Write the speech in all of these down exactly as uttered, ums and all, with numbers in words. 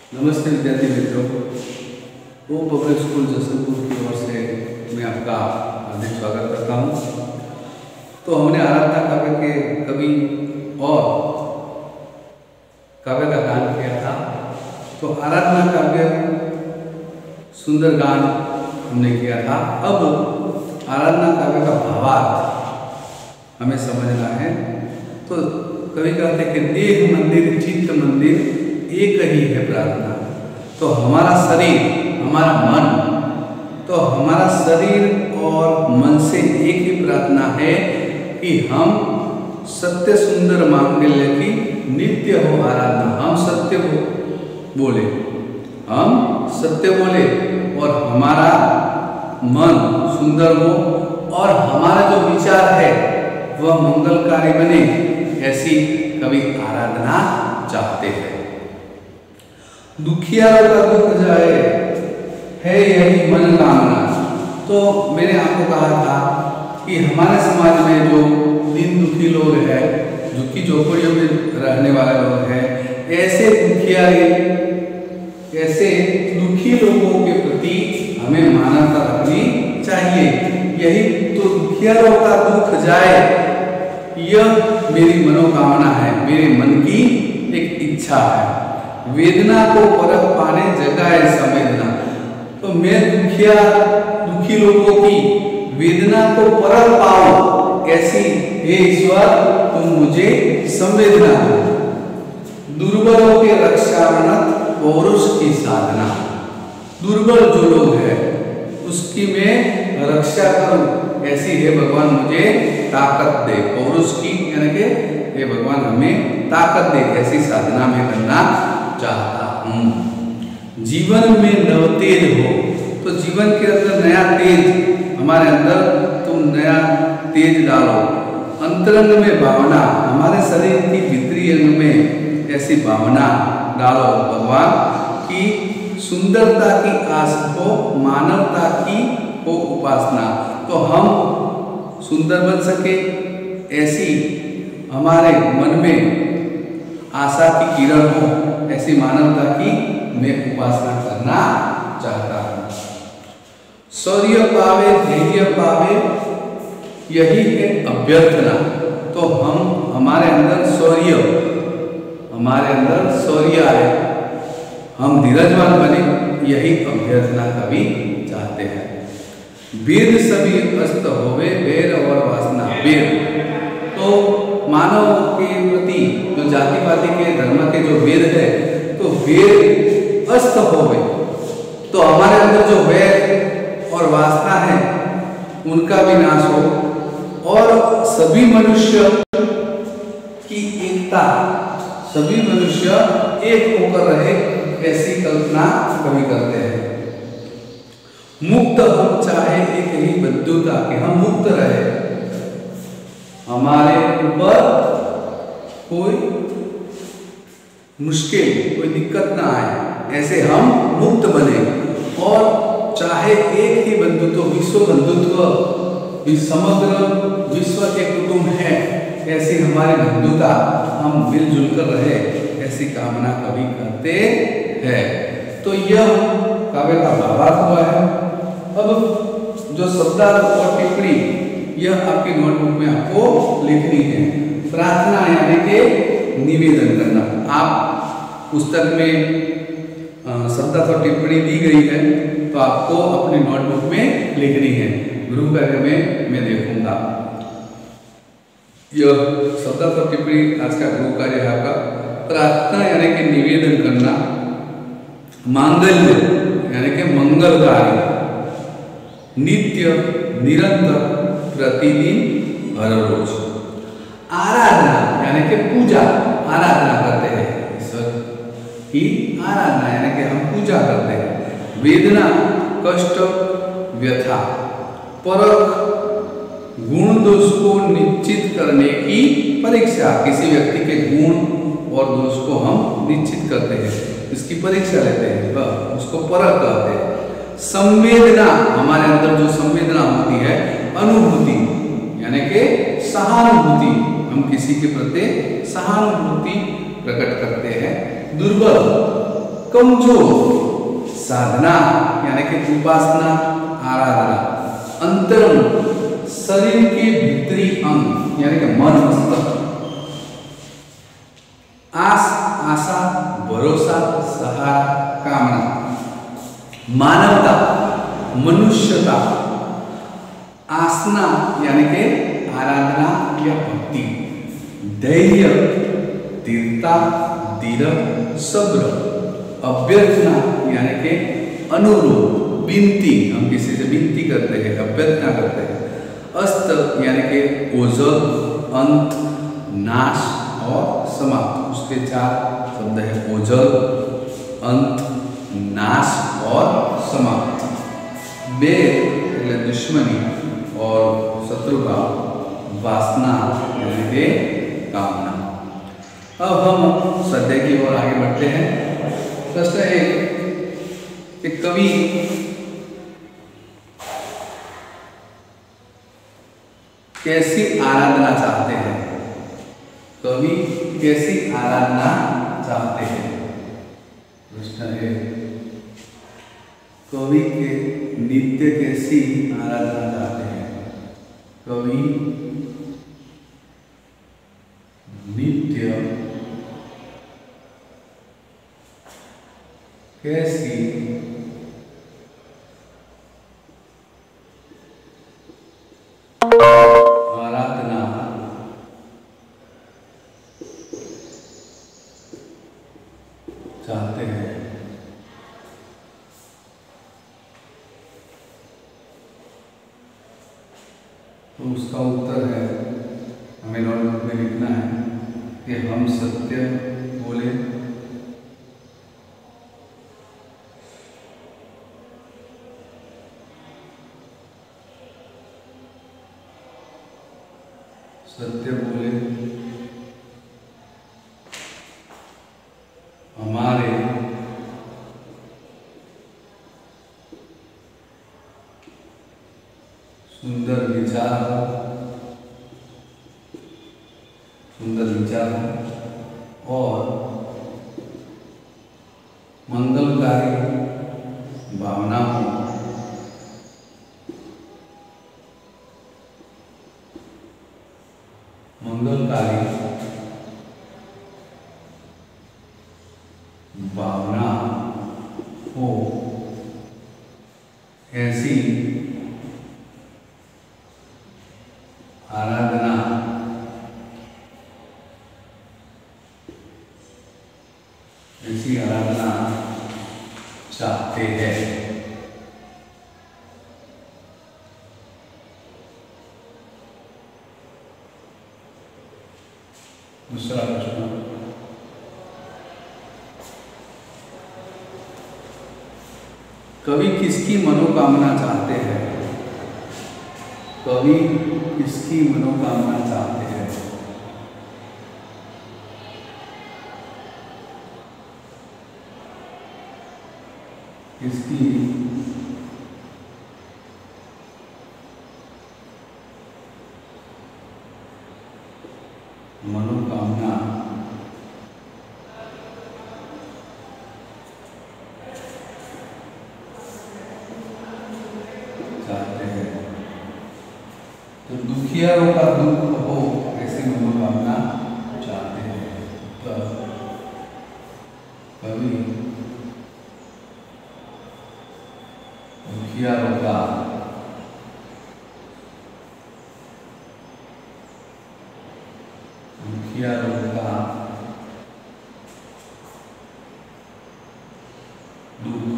नमस्ते विद्यार्थी मित्रों, वो पब्लिक स्कूल जसलपुर की ओर से मैं आपका हार्दिक स्वागत करता हूँ। तो हमने आराधना काव्य के कवि और काव्य का गान किया था। तो आराधना काव्य सुंदर गान हमने किया था। अब आराधना काव्य का भावार्थ हमें समझना है। तो कवि कहते हैं कि देह मंदिर चित्त मंदिर एक ही है प्रार्थना। तो हमारा शरीर, हमारा मन, तो हमारा शरीर और मन से एक ही प्रार्थना है कि हम सत्य सुंदर मांगल्य की नित्य हो आराधना। हम सत्य हो बोले, हम सत्य बोले और हमारा मन सुंदर हो और हमारा जो विचार है वह मंगलकारी बने, ऐसी कवि आराधना चाहते हैं। दुखियारों का दुख जाए है यही मन कामना। तो मैंने आपको कहा था कि हमारे समाज में जो दीन दुखी लोग हैं, दुखी झोपड़ियों में रहने वाले लोग हैं, ऐसे दुखियारे ऐसे दुखी लोगों के प्रति हमें मानवता रखनी चाहिए। यही तो दुखियारों का दुख जाए, यह मेरी मनोकामना है, मेरे मन की एक इच्छा है। वेदना को परख पाने जगाए संवेदना। तो मैं दुखिया दुखी लोगों की वेदना को परख पाऊं, कैसी हे ईश्वर तुम मुझे संवेदना दो। दुर्बलों के रक्षावनत पौरुष की साधना। दुर्बल जो लोग हैं उसकी मैं रक्षा करूं, ऐसी हे भगवान मुझे ताकत दे। पौरुष की यानी कि हे भगवान हमें ताकत दे, ऐसी साधना में करना चाहता हूँ। जीवन में नव तेज हो। तो जीवन के अंदर नया तेज, हमारे अंदर तुम नया तेज डालो। अंतरंग में भावना, हमारे शरीर की भीतरी अंग में ऐसी भावना डालो भगवान की सुंदरता की आस हो, मानवता की हो उपासना। तो हम सुंदर बन सके, ऐसी हमारे मन में आशा की किरण हो, ऐसी मानवता की मैं उपासना करना चाहता हूँ। शौर्य पावे धैर्य पावे यही है अभ्यर्थना। तो हम हमारे अंदर शौर्य हमारे अंदर शौर्य आए, हम धीरजवान बने, यही अभ्यर्थना कवि चाहते हैं। वेद सभी अस्त होवे वैर और वासना। वेद तो मानव के प्रति जो जाति पाति के धर्म के जो वेद है, तो वेद अस्त हो गए, तो हमारे अंदर जो वैर और वासना है उनका भी नाश हो और सभी मनुष्य की एकता, सभी मनुष्य एक होकर रहे, ऐसी कल्पना कवि करते हैं। मुक्त हम चाहे एक ही बद्धुता कि हम मुक्त रहे, हमारे ऊपर कोई मुश्किल कोई दिक्कत ना आए, ऐसे हम मुक्त बने। और चाहे एक ही बंधुत्व, विश्व बंधुत्व, समग्र विश्व के कुटुंब है, ऐसी हमारी बंधुता, हम मिलजुल कर रहे, ऐसी कामना कवि करते हैं। तो यह काव्य का भावार्थ हुआ है। अब जो शब्दार्थ और टिप्पणी, यह आपकी नोटबुक में आपको लिखनी है। प्रार्थना यानी कि निवेदन करना। आप पुस्तक में शब्दार्थ और टिप्पणी दी गई है, तो आपको अपनी नोटबुक में लिखनी है। गृह कार्य में मैं देखूंगा। यह शब्दार्थ और टिप्पणी आज का गृह कार्य है आपका। प्रार्थना यानी कि निवेदन करना। मांगल्य यानी कि मंगलकारी। नित्य निरंतर प्रतिदिन हर रोज। आराधना यानी कि पूजा, आराधना करते हैं ईश्वर की आराधना यानी कि हम पूजा करते हैं। वेदना कष्ट व्यथा। परख गुण दोष को निश्चित करने की परीक्षा। किसी व्यक्ति के गुण और दोष को हम निश्चित करते हैं, इसकी परीक्षा लेते हैं, वह उसको परख कहते हैं। संवेदना, हमारे अंदर जो संवेदना होती है, अनुभूति यानी कि सहानुभूति, हम किसी के प्रति सहानुभूति प्रकट करते हैं। दुर्बल कमजोर साधना यानी कि उपासना आराधना, अंतरंग शरीर के भीतरी अंग यानी कि मन मस्तक, आस आशा भरोसा सहारा कामना, मानवता मनुष्यता, आसना यानी कि आराधना या भक्ति, धैर्य दृढ़ता धीरज सब्र, अभ्यर्थना यानी कि अनुरोध विनती, हम किसी से विनती करते हैं अभ्यर्थना करते हैं, अस्त यानी कि ओझल अंत नाश और समाप्त, उसके चार शब्द है ओझल अंत नाश और समाप्त, बैर એટલે दुश्मनी और शत्रुभाव, वासना यानी कि कामना। अब हम स्वाध्याय की ओर आगे बढ़ते हैं। प्रश्न एक कि कवि कैसी आराधना चाहते हैं, कवि कैसी आराधना चाहते हैं। प्रश्न एक कवि के नित्य कैसी आराधना चाहते हैं, कवि नित्य कैसी आराधना चाहते हैं। तो उसका उत्तर है, हमें नोटबुक में लिखना है कि हम सत्य बोले, सत्य बोले, हमारे सुंदर विचार सुंदर विचार और मंगलकारी भावनाओं मंगलकारी भावना हो ऐसी आराधना ऐसी आराधना चाहते हैं। दूसरा प्रश्न, कवि किसकी मनोकामना चाहते हैं, कवि किसकी मनोकामना चाहते हैं। किसकी मनोकामना चाहते हैं। तो दुखियारों का दुख हो ऐसी मनोकामना चाहते हैं। तो कवि दुखियारों का दुखियारों का दुख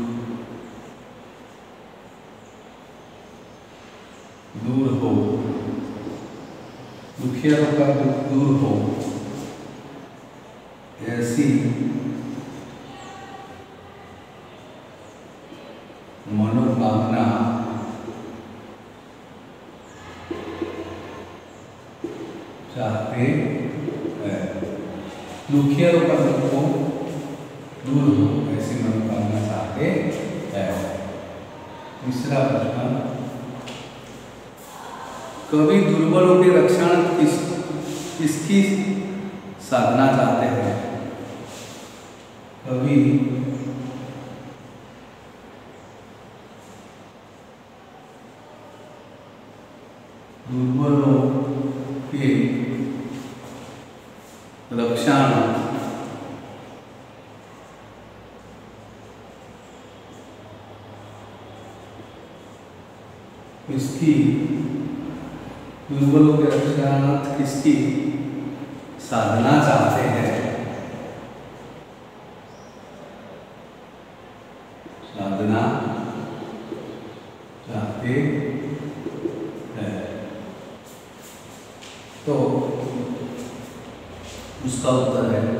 दूर हो, दुखियारों का दुख दूर हो ऐसी मनोकामना चाहते हैं। दुखियारों का दुख दूर हो ऐसी मनोकामना चाहते हैं। तीसरा प्रश्न, कवि दुर्बलों के रक्षण किस किसकी साधना चाहते हैं, कवि दुर्बलों के रक्षाणार्थ किसकी दुर्बलों के रक्षाणार्थ किसकी साधना चाहते हैं, साधना चाहते हैं। तो उसका उत्तर है,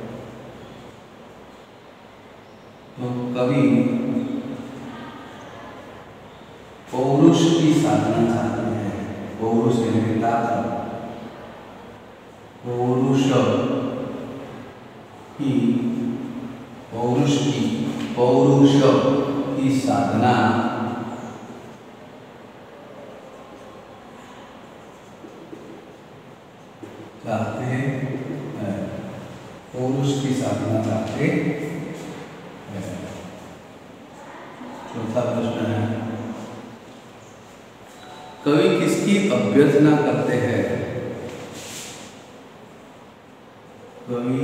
तो कवि पौरुष की साधना चाहते हैं। पौरुष यानी ताकत, पौरुष की पौरुष की पौरुष की साधना चाहते हैं। पौरुष की साधना चाहते हैं। चौथा प्रश्न है, कवि किसकी अभ्यर्थना करते हैं? कवि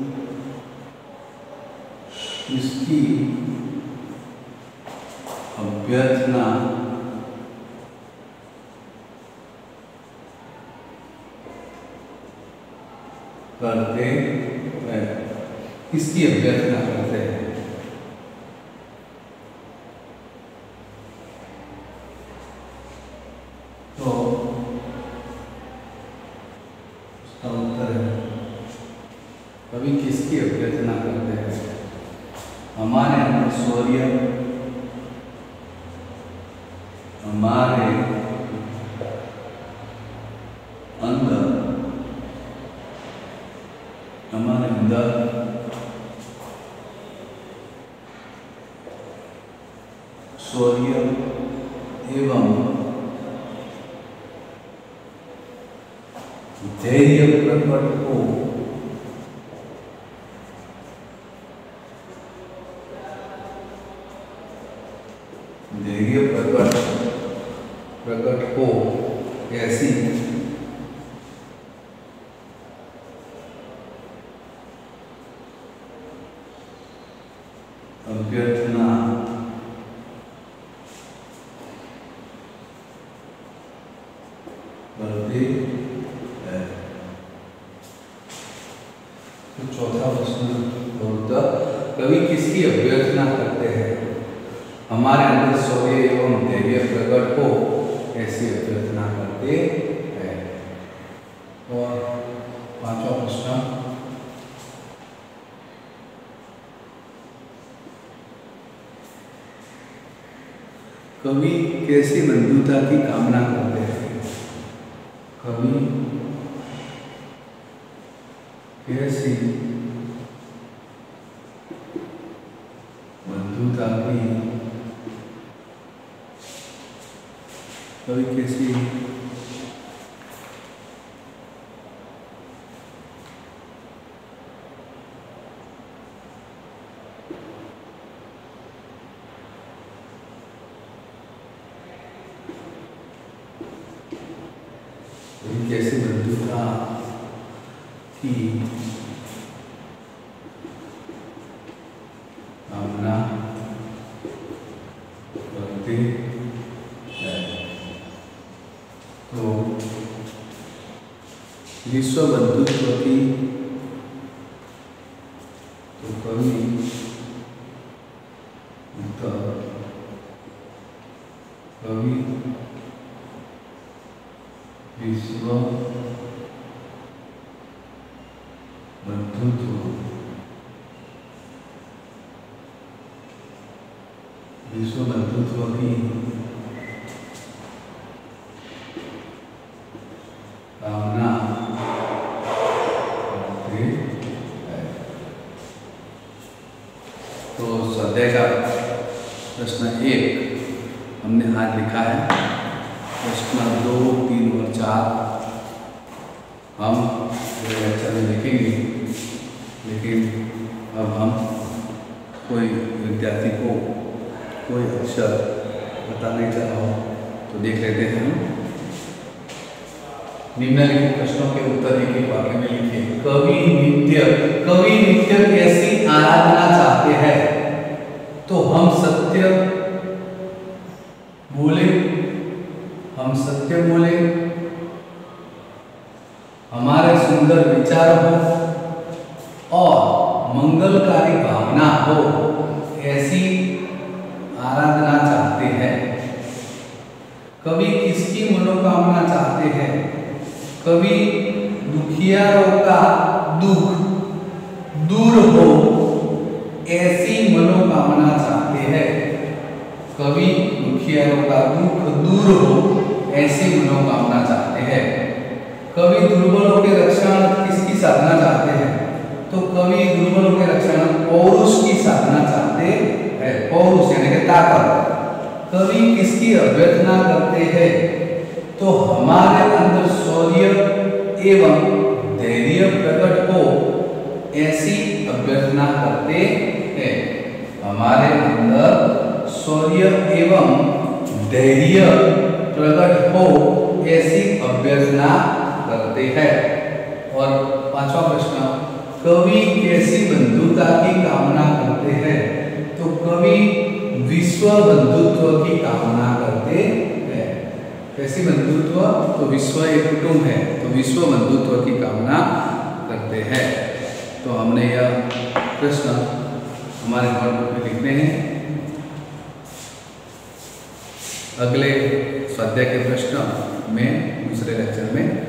किसकी अभ्यर्थना करते हैं? किसकी अभ्यर्थना करते हैं? तो उसका उत्तर है, कवि किसकी अभ्यर्थना करते हैं? हमारे अंदर शौर्य, हमारे अंदर हमारे अंदर शौर्य एवं धैर्य प्रकट हो धैर्य प्रकट प्रकट हो ऐसी अभ्यर्थना करते हैं। तो चौथा प्रश्न होता, कवि किसकी अभ्यर्थना करते हैं? हमारे अंदर शौर्य एवं धैर्य प्रकट हो ऐसी अभ्यर्थना करते हैं। और पांचवा प्रश्न, कवि कैसी बंधुता की कामना करते हैं? कवि कैसी बंधुता की कवि कैसी कैसे बंधुता की कामना करते हैं? तो विश्व बंधुत्व की तो कवि कवि विश्व बंधुत्व विश्व बंधुत्व की कामना करते हैं। तो स्वाध्याय का प्रश्न एक हमने आज लिखा है। प्रश्न दो, तीन और चार हम लेक्चर में लिखेंगे, लेकिन अब हम कोई विद्यार्थी को कोई अक्षर पता नहीं चला हो तो देख लेते हैं हम। निम्नलिखित प्रश्नों के उत्तर एक एक वाक्य में लिखिए। कवि नित्य कवि नित्य कैसी आराधना चाहते हैं? तो हम सत्य बोले, हम सत्य बोले, हमारे सुंदर विचार हो और मंगलकारी भावना हो, ऐसी आराधना चाहते हैं। कवि किसकी मनोकामना चाहते हैं? कवि दुखियारों का दुख दूर हो, ऐसी मनोकामना चाहते हैं। कवि दुखियारों का दुख दूर हो, ऐसी मनोकामना चाहते हैं। कवि दुर्बलों के रक्षण किसकी साधना चाहते हैं? तो कवि दुर्बलों के रक्षण पौरुष की साधना चाहते हैं। पौरुष यानी कि ताकत। कवि किसकी अभ्यर्थना करते हैं? तो हमारे अंदर शौर्य एवं धैर्य प्रकट हो, ऐसी अभ्यर्थना करते हैं। हमारे अंदर शौर्य एवं धैर्य प्रकट हो, ऐसी अभ्यर्थना करते हैं। और पांचवा प्रश्न, कवि कैसी बंधुता की कामना करते हैं? तो कवि विश्व बंधुत्व की कामना करते हैं। कैसी बंधुत्व? तो विश्व एक कुटुंब है, तो विश्व बंधुत्व की कामना करते हैं। तो हमने यह प्रश्न हमारे नोटबुक में लिखने हैं। अगले स्वाध्याय के प्रश्न में दूसरे लेक्चर में